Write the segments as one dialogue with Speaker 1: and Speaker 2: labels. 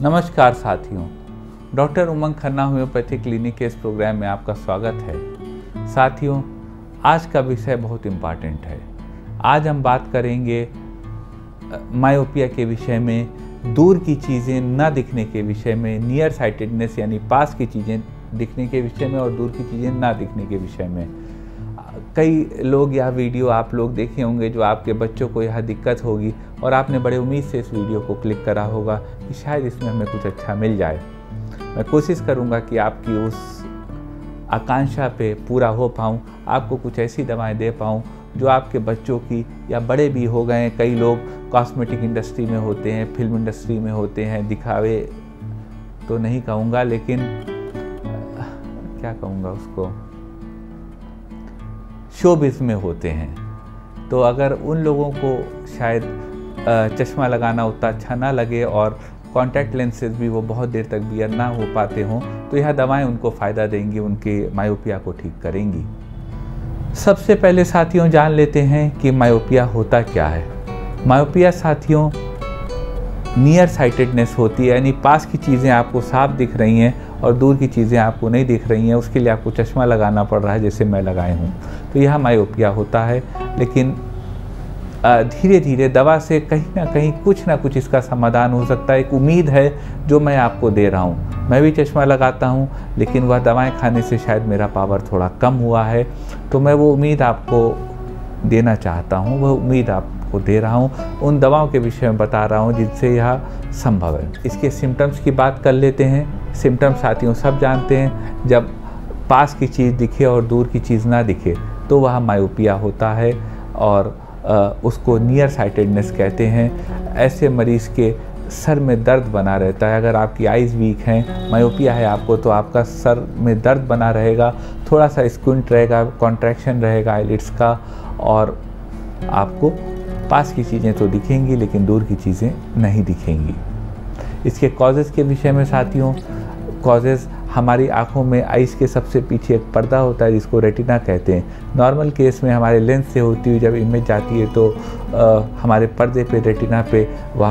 Speaker 1: नमस्कार साथियों, doctor Umang Khanna homeopathy clinic के इस प्रोग्राम में आपका स्वागत है। साथियों, आज का विषय बहुत इम्पॉर्टेंट है। आज हम बात करेंगे मायोपिया के विषय में, दूर की चीज़ें ना दिखने के विषय में, नियर साइटेडनेस यानी पास की चीज़ें दिखने के विषय में और दूर की चीज़ें ना दिखने के विषय में। कई लोग यह वीडियो आप लोग देखे होंगे जो आपके बच्चों को यह दिक्कत होगी और आपने बड़े उम्मीद से इस वीडियो को क्लिक करा होगा कि शायद इसमें हमें कुछ अच्छा मिल जाए। मैं कोशिश करूंगा कि आपकी उस आकांक्षा पे पूरा हो पाऊँ, आपको कुछ ऐसी दवाएं दे पाऊँ जो आपके बच्चों की या बड़े भी हो गए। कई लोग कॉस्मेटिक इंडस्ट्री में होते हैं, फिल्म इंडस्ट्री में होते हैं, दिखावे तो नहीं कहूँगा लेकिन क्या कहूँगा उसको, शोबिज़ में होते हैं। तो अगर उन लोगों को शायद चश्मा लगाना उतना अच्छा ना लगे और कॉन्टैक्ट लेंसेज भी वो बहुत देर तक बियर ना हो पाते हों, तो यह दवाएं उनको फ़ायदा देंगी, उनके मायोपिया को ठीक करेंगी। सबसे पहले साथियों जान लेते हैं कि मायोपिया होता क्या है। मायोपिया साथियों नियर साइटेडनेस होती है, यानी पास की चीज़ें आपको साफ दिख रही हैं और दूर की चीज़ें आपको नहीं दिख रही हैं, उसके लिए आपको चश्मा लगाना पड़ रहा है जैसे मैं लगाए हूँ, तो यह मायोपिया होता है। लेकिन धीरे धीरे दवा से कहीं ना कुछ इसका समाधान हो सकता है। एक उम्मीद है जो मैं आपको दे रहा हूँ। मैं भी चश्मा लगाता हूँ लेकिन वह दवाएं खाने से शायद मेरा पावर थोड़ा कम हुआ है, तो मैं वो उम्मीद आपको देना चाहता हूँ, वह उम्मीद आपको दे रहा हूँ। उन दवाओं के विषय में बता रहा हूँ जिनसे यह संभव है। इसके सिम्टम्स की बात कर लेते हैं। सिम्टम्स साथियों सब जानते हैं, जब पास की चीज़ दिखे और दूर की चीज़ ना दिखे तो वह मायोपिया होता है और उसको नियर साइटेडनेस कहते हैं। ऐसे मरीज़ के सर में दर्द बना रहता है। अगर आपकी आइज़ वीक हैं, मायोपिया है आपको, तो आपका सर में दर्द बना रहेगा, थोड़ा सा स्क्विंट रहेगा, कॉन्ट्रैक्शन रहेगा आईलिड्स का, और आपको पास की चीज़ें तो दिखेंगी लेकिन दूर की चीज़ें नहीं दिखेंगी। इसके कॉजेज़ के विषय में साथियों, कॉजेज़ हमारी आँखों में आइज़ के सबसे पीछे एक पर्दा होता है जिसको रेटिना कहते हैं। नॉर्मल केस में हमारे लेंस से होती हुई जब इमेज जाती है तो हमारे पर्दे पे, रेटिना पे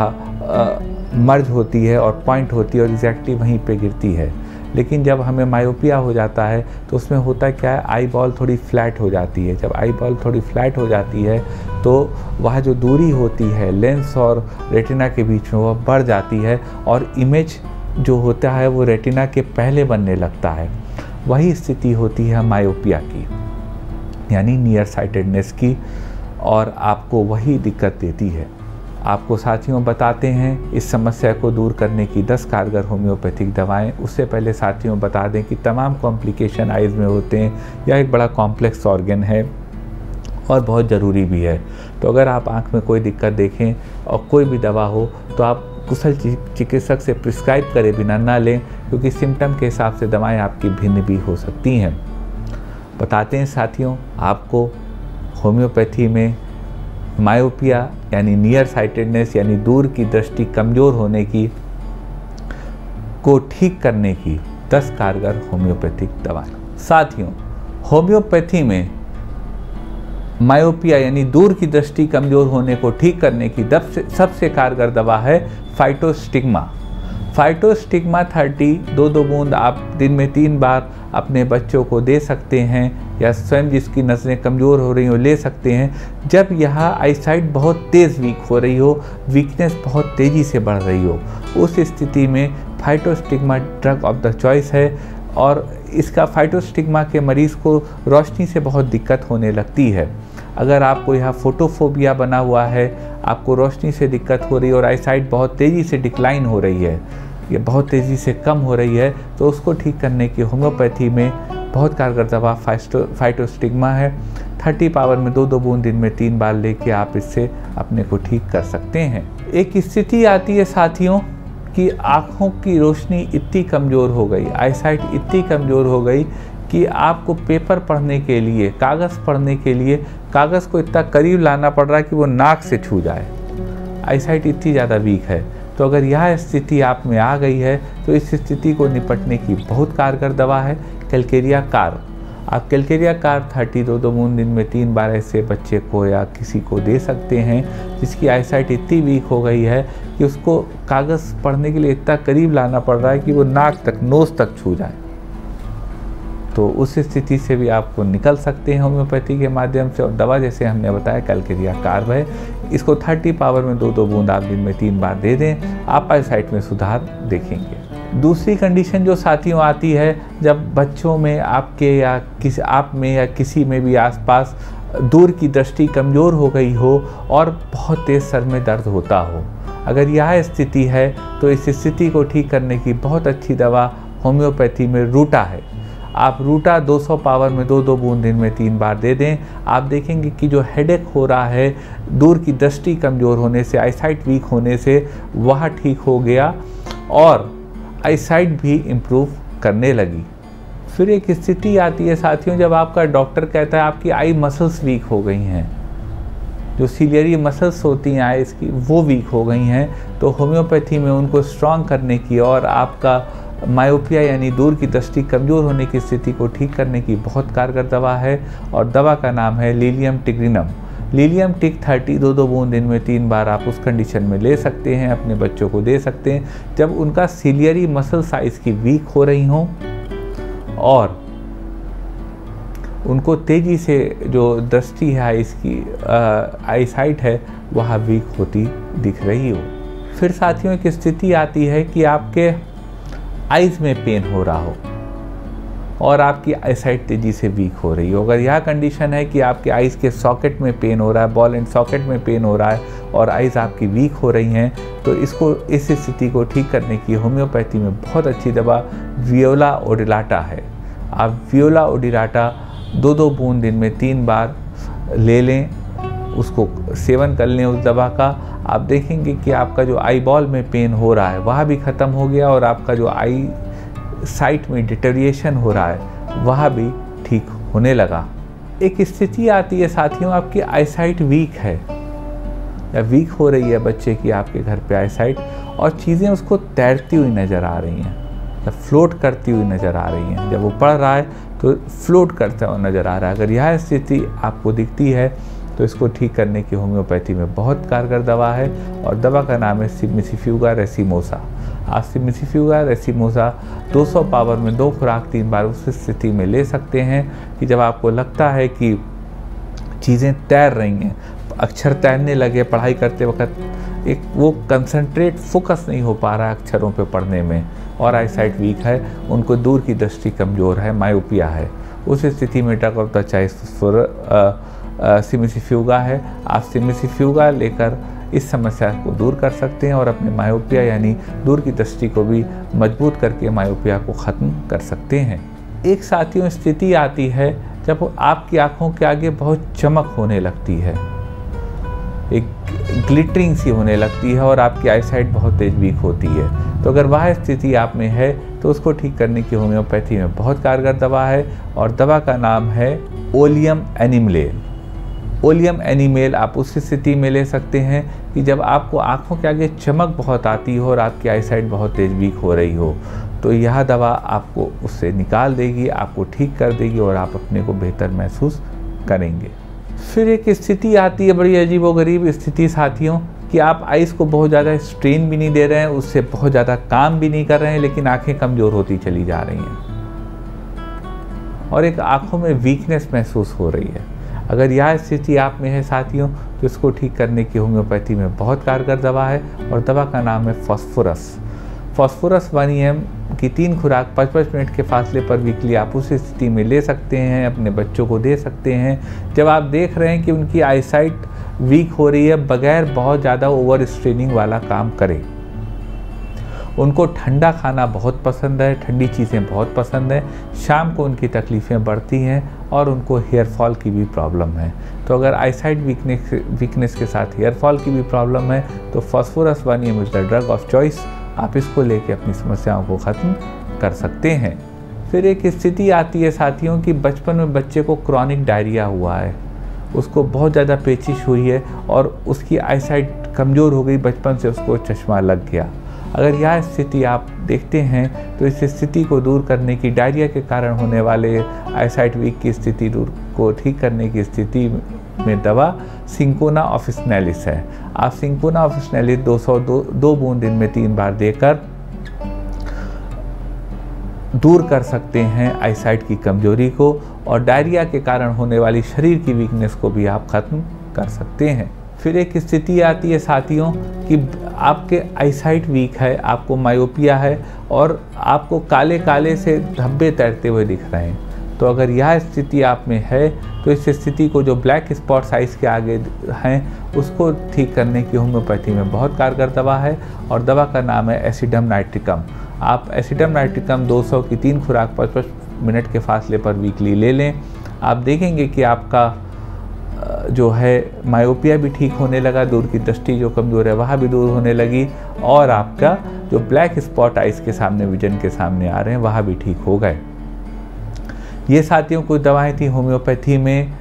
Speaker 1: वह मर्ज होती है और पॉइंट होती है और एग्जैक्टली वहीं पे गिरती है। लेकिन जब हमें मायोपिया हो जाता है तो उसमें होता क्या है, आई बॉल थोड़ी फ्लैट हो जाती है। जब आई बॉल थोड़ी फ्लैट हो जाती है तो वह जो दूरी होती है लेंस और रेटिना के बीच में वह बढ़ जाती है और इमेज जो होता है वो रेटिना के पहले बनने लगता है। वही स्थिति होती है मायोपिया की, यानी नियर साइटेडनेस की, और आपको वही दिक्कत देती है। आपको साथियों बताते हैं इस समस्या को दूर करने की 10 कारगर होम्योपैथिक दवाएं। उससे पहले साथियों बता दें कि तमाम कॉम्प्लिकेशन आइज़ में होते हैं। यह एक बड़ा कॉम्प्लेक्स ऑर्गन है और बहुत ज़रूरी भी है। तो अगर आप आँख में कोई दिक्कत देखें और कोई भी दवा हो तो आप कुशल चिकित्सक से प्रिस्क्राइब करे बिना ना लें, क्योंकि सिम्टम के हिसाब से दवाएं आपकी भिन्न भी हो सकती हैं। बताते हैं साथियों आपको होम्योपैथी में मायोपिया यानी नियर साइटेडनेस यानी दूर की दृष्टि कमज़ोर होने की को ठीक करने की 10 कारगर होम्योपैथिक दवाएं। साथियों, होम्योपैथी में मायोपिया यानी दूर की दृष्टि कमज़ोर होने को ठीक करने की सबसे कारगर दवा है फाइटोस्टिग्मा। फाइटोस्टिग्मा 30 2 बूंद आप दिन में 3 बार अपने बच्चों को दे सकते हैं, या स्वयं जिसकी नज़रें कमज़ोर हो रही हो ले सकते हैं। जब यह आईसाइट बहुत तेज़ वीक हो रही हो, वीकनेस बहुत तेज़ी से बढ़ रही हो, उस स्थिति में physostigma drug of the choice है। और इसका फाइटोस्टिग्मा के मरीज़ को रोशनी से बहुत दिक्कत होने लगती है। अगर आपको यह फोटोफोबिया बना हुआ है, आपको रोशनी से दिक्कत हो रही है और आईसाइट बहुत तेज़ी से डिक्लाइन हो रही है, ये बहुत तेज़ी से कम हो रही है, तो उसको ठीक करने की होम्योपैथी में बहुत कारगर दवा फाइटोस्टिग्मा है। 30 पावर में 2 बूंद दिन में 3 बार लेके आप इससे अपने को ठीक कर सकते हैं। एक स्थिति आती है साथियों कि आँखों की रोशनी इतनी कमज़ोर हो गई, आईसाइट इतनी कमज़ोर हो गई कि आपको पेपर पढ़ने के लिए, कागज़ पढ़ने के लिए कागज़ को इतना करीब लाना पड़ रहा है कि वो नाक से छू जाए। आईसाइट इतनी ज़्यादा वीक है। तो अगर यह स्थिति आप में आ गई है तो इस स्थिति को निपटने की बहुत कारगर दवा है कैलकेरिया कार। आप कैलकेरिया कार्ब 30 2 बूंद दिन में 3 बार ऐसे बच्चे को या किसी को दे सकते हैं जिसकी आईसाइट इतनी वीक हो गई है कि उसको कागज़ पढ़ने के लिए इतना करीब लाना पड़ रहा है कि वो नाक तक, नोज़ तक छू जाए। तो उस स्थिति से भी आपको निकल सकते हैं होम्योपैथी के माध्यम से। और दवा जैसे हमने बताया कैलकेरिया कार्ब है, इसको 30 पावर में 2 बूंद आप दिन में 3 बार दे दें, आप आईसाइट में सुधार देखेंगे। दूसरी कंडीशन जो साथियों आती है जब बच्चों में आपके या किसी आप में या किसी में भी आसपास दूर की दृष्टि कमज़ोर हो गई हो और बहुत तेज़ सर में दर्द होता हो। अगर यह स्थिति है तो इस स्थिति को ठीक करने की बहुत अच्छी दवा होम्योपैथी में रूटा है। आप रूटा 200 पावर में 2 बूंद दिन में 3 बार दे दें। आप देखेंगे कि जो हेडेक हो रहा है दूर की दृष्टि कमज़ोर होने से, आईसाइट वीक होने से, वह ठीक हो गया और आईसाइट भी इम्प्रूव करने लगी। फिर एक स्थिति आती है साथियों जब आपका डॉक्टर कहता है आपकी आई मसल्स वीक हो गई हैं, जो सीलियरी मसल्स होती हैं आईज की वो वीक हो गई हैं, तो होम्योपैथी में उनको स्ट्रॉन्ग करने की और आपका मायोपिया यानी दूर की दृष्टि कमज़ोर होने की स्थिति को ठीक करने की बहुत कारगर दवा है। और दवा का नाम है लीलियम टिग्रिनम। लीलियम टिक 30 2 बूंद दिन में 3 बार आप उस कंडीशन में ले सकते हैं, अपने बच्चों को दे सकते हैं जब उनका सीलियरी मसल साइज़ की वीक हो रही हों और उनको तेज़ी से जो दृष्टि है इसकी आईसाइट है वह वीक होती दिख रही हो। फिर साथियों एक स्थिति आती है कि आपके आइज़ में पेन हो रहा हो और आपकी आईसाइट तेज़ी से वीक हो रही हो। अगर यह कंडीशन है कि आपके आइज़ के सॉकेट में पेन हो रहा है, बॉल एंड सॉकेट में पेन हो रहा है और आइज़ आपकी वीक हो रही हैं, तो इसको इस स्थिति को ठीक करने की होम्योपैथी में बहुत अच्छी दवा वियोला ओडिलाटा है। आप वियोला ओडिलाटा 2 बूंद दिन में 3 बार ले लें, उसको सेवन कर लें उस दवा का। आप देखेंगे कि आपका जो आई बॉल में पेन हो रहा है वह भी ख़त्म हो गया और आपका जो आई साइट में डिटेरिएशन हो रहा है वह भी ठीक होने लगा। एक स्थिति आती है साथियों आपकी आईसाइट वीक है या वीक हो रही है बच्चे की आपके घर पे आईसाइट और चीज़ें उसको तैरती हुई नज़र आ रही हैं या फ्लोट करती हुई नज़र आ रही हैं। जब वो पढ़ रहा है तो फ्लोट करता हुआ नज़र आ रहा है। अगर यह स्थिति आपको दिखती है तो इसको ठीक करने की होम्योपैथी में बहुत कारगर दवा है और दवा का नाम है सिमिसिफ्यूगा रेसिमोसा। आप सिमिसिफ्यूगा रेसिमोसा 200 पावर में 2 खुराक 3 बार उस स्थिति में ले सकते हैं कि जब आपको लगता है कि चीज़ें तैर रही हैं, अक्षर तैरने लगे पढ़ाई करते वक्त, एक वो कंसंट्रेट फोकस नहीं हो पा रहा है अक्षरों पे पढ़ने में और आईसाइट वीक है, उनको दूर की दृष्टि कमज़ोर है, मायोपिया है, उस स्थिति में drug of the choice cimicifuga है। आप सिमिसिफ्यूगा लेकर इस समस्या को दूर कर सकते हैं और अपने मायोपिया यानी दूर की दृष्टि को भी मजबूत करके मायोपिया को ख़त्म कर सकते हैं। एक साथियों स्थिति आती है जब आपकी आँखों के आगे बहुत चमक होने लगती है, एक ग्लिटरिंग सी होने लगती है और आपकी आईसाइट बहुत तेज वीक होती है। तो अगर वह स्थिति आप में है तो उसको ठीक करने की होम्योपैथी में बहुत कारगर दवा है और दवा का नाम है ओलियम एनिमलेल। ओलियम एनिमेल आप उस स्थिति में ले सकते हैं कि जब आपको आँखों के आगे चमक बहुत आती हो और आपकी आईसाइट बहुत तेज वीक हो रही हो, तो यह दवा आपको उससे निकाल देगी, आपको ठीक कर देगी और आप अपने को बेहतर महसूस करेंगे। फिर एक स्थिति आती है बड़ी अजीबोगरीब स्थिति साथियों कि आप आइज़ को बहुत ज़्यादा स्ट्रेन भी नहीं दे रहे हैं, उससे बहुत ज़्यादा काम भी नहीं कर रहे हैं, लेकिन आँखें कमज़ोर होती चली जा रही हैं और एक आँखों में वीकनेस महसूस हो रही है। अगर यह स्थिति आप में है साथियों तो इसको ठीक करने की होम्योपैथी में बहुत कारगर दवा है और दवा का नाम है फॉस्फोरस। फॉस्फोरस 1 की 3 खुराक 5-5 मिनट के फासले पर वीकली आप उस स्थिति में ले सकते हैं, अपने बच्चों को दे सकते हैं जब आप देख रहे हैं कि उनकी आईसाइट वीक हो रही है बगैर बहुत ज़्यादा ओवर स्ट्रेनिंग वाला काम करे। उनको ठंडा खाना बहुत पसंद है, ठंडी चीज़ें बहुत पसंद है, शाम को उनकी तकलीफ़ें बढ़ती हैं और उनको हेयर फॉल की भी प्रॉब्लम है। तो अगर आईसाइट वीकनेस के साथ हेयर फॉल की भी प्रॉब्लम है तो phosphorus 1 is the drug of choice. आप इसको लेके अपनी समस्याओं को ख़त्म कर सकते हैं। फिर एक स्थिति आती है साथियों कि बचपन में बच्चे को क्रॉनिक डायरिया हुआ है, उसको बहुत ज़्यादा पेचिश हुई है और उसकी आईसाइट कमज़ोर हो गई, बचपन से उसको चश्मा लग गया। अगर यह स्थिति आप देखते हैं तो इस स्थिति को दूर करने की, डायरिया के कारण होने वाले आईसाइट वीक की स्थिति को ठीक करने की स्थिति में दवा सिंकोना ऑफिसनेलिस है। आप सिंकोना ऑफिसनेलिस 202 बूंद दिन में 3 बार देकर दूर कर सकते हैं आईसाइट की कमजोरी को, और डायरिया के कारण होने वाली शरीर की वीकनेस को भी आप खत्म कर सकते हैं। फिर एक स्थिति आती है साथियों कि आपके आईसाइट वीक है, आपको मायोपिया है और आपको काले काले से धब्बे तैरते हुए दिख रहे हैं। तो अगर यह स्थिति आप में है तो इस स्थिति को, जो ब्लैक स्पॉट साइज के आगे हैं, उसको ठीक करने की होम्योपैथी में बहुत कारगर दवा है, और दवा का नाम है एसिडम नाइट्रिकम। आप एसिडम नाइट्रिकम 200 की 3 खुराक 55 मिनट के फासले पर वीकली ले लें। आप देखेंगे कि आपका जो है मायोपिया भी ठीक होने लगा, दूर की दृष्टि जो कमज़ोर है वह भी दूर होने लगी, और आपका जो ब्लैक स्पॉट आइज के सामने, विजन के सामने आ रहे हैं, वह भी ठीक हो गए। ये साथियों कुछ दवाएं थी होम्योपैथी में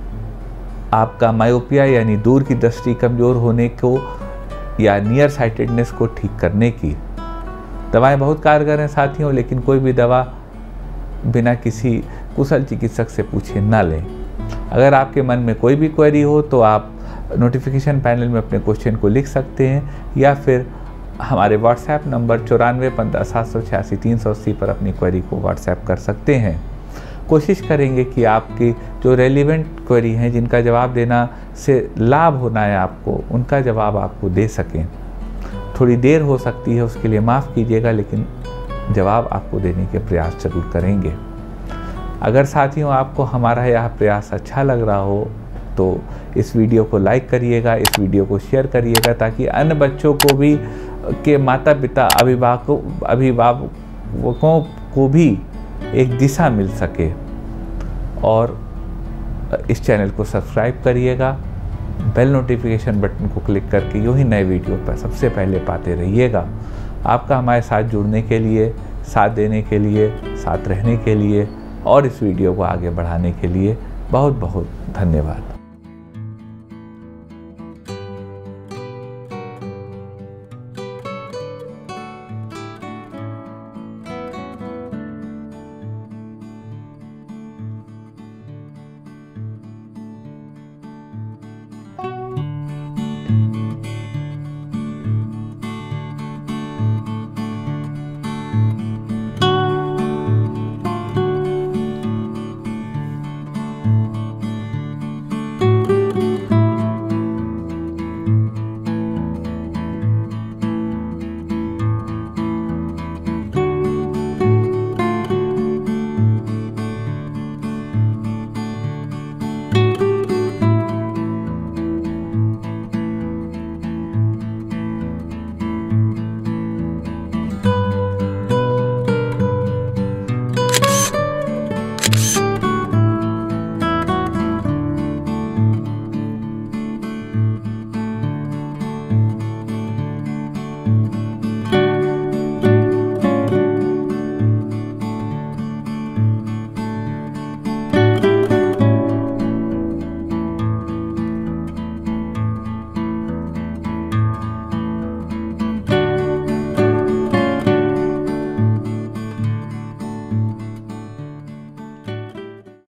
Speaker 1: आपका मायोपिया यानी दूर की दृष्टि कमज़ोर होने को या नियर साइटेडनेस को ठीक करने की। दवाएं बहुत कारगर हैं साथियों, लेकिन कोई भी दवा बिना किसी कुशल चिकित्सक से पूछे ना लें। अगर आपके मन में कोई भी क्वेरी हो तो आप नोटिफिकेशन पैनल में अपने क्वेश्चन को लिख सकते हैं, या फिर हमारे व्हाट्सएप नंबर 94 15 786 380 पर अपनी क्वेरी को व्हाट्सएप कर सकते हैं। कोशिश करेंगे कि आपकी जो रेलिवेंट क्वेरी हैं, जिनका जवाब देना से लाभ होना है आपको, उनका जवाब आपको दे सकें। थोड़ी देर हो सकती है, उसके लिए माफ़ कीजिएगा, लेकिन जवाब आपको देने के प्रयास जरूर करेंगे। अगर साथियों आपको हमारा यह प्रयास अच्छा लग रहा हो तो इस वीडियो को लाइक करिएगा, इस वीडियो को शेयर करिएगा, ताकि अन्य बच्चों को भी, के माता पिता, अभिभावकों को भी एक दिशा मिल सके। और इस चैनल को सब्सक्राइब करिएगा, बेल नोटिफिकेशन बटन को क्लिक करके यूँ ही नए वीडियो पर सबसे पहले पाते रहिएगा। आपका हमारे साथ जुड़ने के लिए, साथ देने के लिए, साथ रहने के लिए और इस वीडियो को आगे बढ़ाने के लिए बहुत बहुत धन्यवाद।